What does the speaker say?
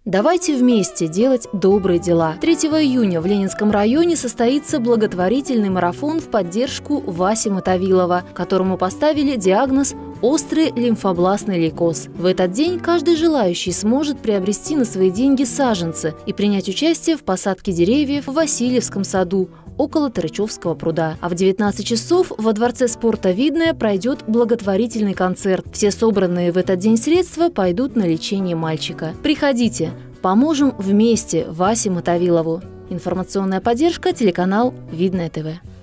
Давайте вместе делать добрые дела. 3 июня в Ленинском районе состоится благотворительный марафон в поддержку Васи Мотовилова, которому поставили диагноз «острый лимфобластный лейкоз». В этот день каждый желающий сможет приобрести на свои деньги саженцы и принять участие в посадке деревьев в Васильевском саду около Тарычевского пруда. А в 19 часов во Дворце спорта «Видное» пройдет благотворительный концерт. Все собранные в этот день средства пойдут на лечение мальчика. Приходите, поможем вместе Васе Мотовилову. Информационная поддержка, телеканал «Видное ТВ».